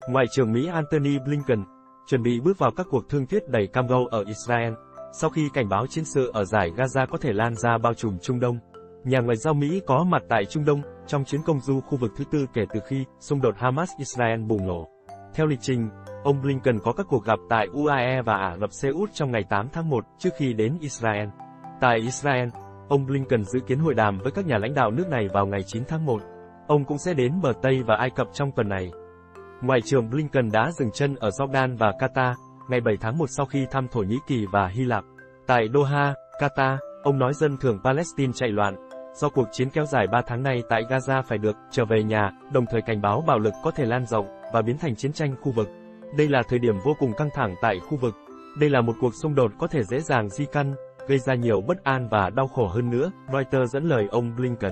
Ngoại trưởng Mỹ Antony Blinken chuẩn bị bước vào các cuộc thương thuyết đầy cam go ở Israel, sau khi cảnh báo chiến sự ở dải Gaza có thể lan ra bao trùm Trung Đông. Nhà ngoại giao Mỹ có mặt tại Trung Đông trong chuyến công du khu vực thứ tư kể từ khi xung đột Hamas-Israel bùng nổ. Theo lịch trình, ông Blinken có các cuộc gặp tại UAE và Ả Rập Xê Út trong ngày 8 tháng 1 trước khi đến Israel. Tại Israel, ông Blinken dự kiến hội đàm với các nhà lãnh đạo nước này vào ngày 9 tháng 1. Ông cũng sẽ đến bờ Tây và Ai Cập trong tuần này. Ngoại trưởng Blinken đã dừng chân ở Jordan và Qatar, ngày 7 tháng 1 sau khi thăm Thổ Nhĩ Kỳ và Hy Lạp. Tại Doha, Qatar, ông nói dân thường Palestine chạy loạn do cuộc chiến kéo dài 3 tháng nay tại Gaza phải được trở về nhà, đồng thời cảnh báo bạo lực có thể lan rộng và biến thành chiến tranh khu vực. Đây là thời điểm vô cùng căng thẳng tại khu vực. Đây là một cuộc xung đột có thể dễ dàng di căn, gây ra nhiều bất an và đau khổ hơn nữa, Reuters dẫn lời ông Blinken.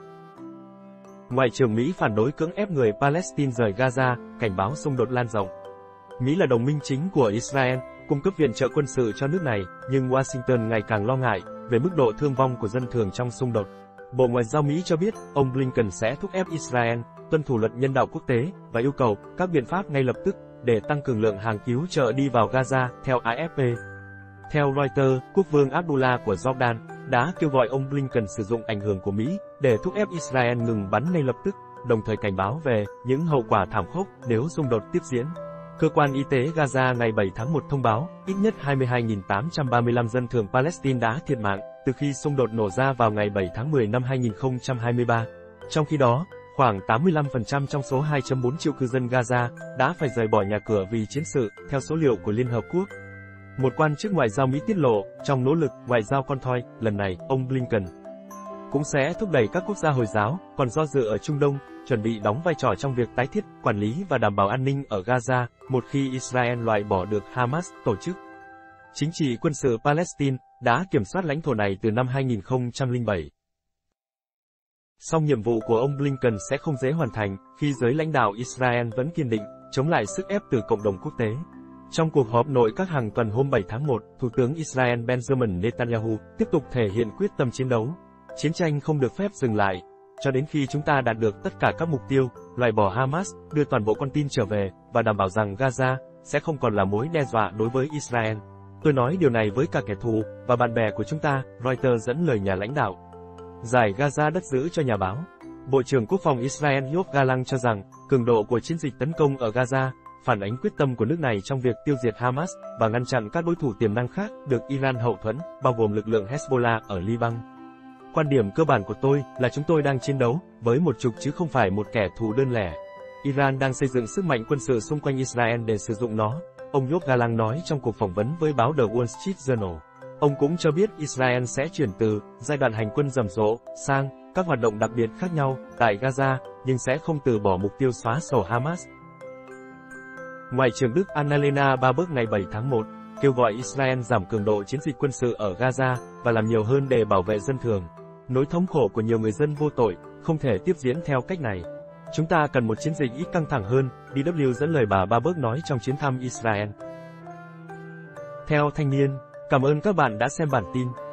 Ngoại trưởng Mỹ phản đối cưỡng ép người Palestine rời Gaza, cảnh báo xung đột lan rộng. Mỹ là đồng minh chính của Israel, cung cấp viện trợ quân sự cho nước này, nhưng Washington ngày càng lo ngại về mức độ thương vong của dân thường trong xung đột. Bộ Ngoại giao Mỹ cho biết, ông Blinken sẽ thúc ép Israel tuân thủ luật nhân đạo quốc tế và yêu cầu các biện pháp ngay lập tức để tăng cường lượng hàng cứu trợ đi vào Gaza, theo AFP. Theo Reuters, Quốc vương Abdullah của Jordan đã kêu gọi ông Blinken sử dụng ảnh hưởng của Mỹ để thúc ép Israel ngừng bắn ngay lập tức, đồng thời cảnh báo về những hậu quả thảm khốc nếu xung đột tiếp diễn. Cơ quan y tế Gaza ngày 7 tháng 1 thông báo, ít nhất 22.835 dân thường Palestine đã thiệt mạng từ khi xung đột nổ ra vào ngày 7 tháng 10 năm 2023. Trong khi đó, khoảng 85% trong số 2,4 triệu cư dân Gaza đã phải rời bỏ nhà cửa vì chiến sự, theo số liệu của Liên Hợp Quốc. Một quan chức ngoại giao Mỹ tiết lộ, trong nỗ lực ngoại giao con thoi, lần này, ông Blinken cũng sẽ thúc đẩy các quốc gia Hồi giáo, còn do dự ở Trung Đông, chuẩn bị đóng vai trò trong việc tái thiết, quản lý và đảm bảo an ninh ở Gaza, một khi Israel loại bỏ được Hamas, tổ chức chính trị quân sự Palestine, đã kiểm soát lãnh thổ này từ năm 2007. Song nhiệm vụ của ông Blinken sẽ không dễ hoàn thành, khi giới lãnh đạo Israel vẫn kiên định, chống lại sức ép từ cộng đồng quốc tế. Trong cuộc họp nội các hàng tuần hôm 7 tháng 1, Thủ tướng Israel Benjamin Netanyahu tiếp tục thể hiện quyết tâm chiến đấu. Chiến tranh không được phép dừng lại, cho đến khi chúng ta đạt được tất cả các mục tiêu, loại bỏ Hamas, đưa toàn bộ con tin trở về, và đảm bảo rằng Gaza sẽ không còn là mối đe dọa đối với Israel. Tôi nói điều này với cả kẻ thù và bạn bè của chúng ta, Reuters dẫn lời nhà lãnh đạo. Giải Gaza đất giữ cho nhà báo. Bộ trưởng Quốc phòng Israel Yoav Gallant cho rằng, cường độ của chiến dịch tấn công ở Gaza phản ánh quyết tâm của nước này trong việc tiêu diệt Hamas và ngăn chặn các đối thủ tiềm năng khác được Iran hậu thuẫn, bao gồm lực lượng Hezbollah ở Liban. Quan điểm cơ bản của tôi là chúng tôi đang chiến đấu với một trục chứ không phải một kẻ thù đơn lẻ. Iran đang xây dựng sức mạnh quân sự xung quanh Israel để sử dụng nó, ông Yoav Gallant nói trong cuộc phỏng vấn với báo The Wall Street Journal. Ông cũng cho biết Israel sẽ chuyển từ giai đoạn hành quân rầm rộ sang các hoạt động đặc biệt khác nhau tại Gaza, nhưng sẽ không từ bỏ mục tiêu xóa sổ Hamas. Ngoại trưởng Đức Annalena Baerbock ngày 7 tháng 1 kêu gọi Israel giảm cường độ chiến dịch quân sự ở Gaza và làm nhiều hơn để bảo vệ dân thường. Nỗi thống khổ của nhiều người dân vô tội không thể tiếp diễn theo cách này. Chúng ta cần một chiến dịch ít căng thẳng hơn, DW dẫn lời bà Baerbock nói trong chuyến thăm Israel. Theo Thanh niên, cảm ơn các bạn đã xem bản tin.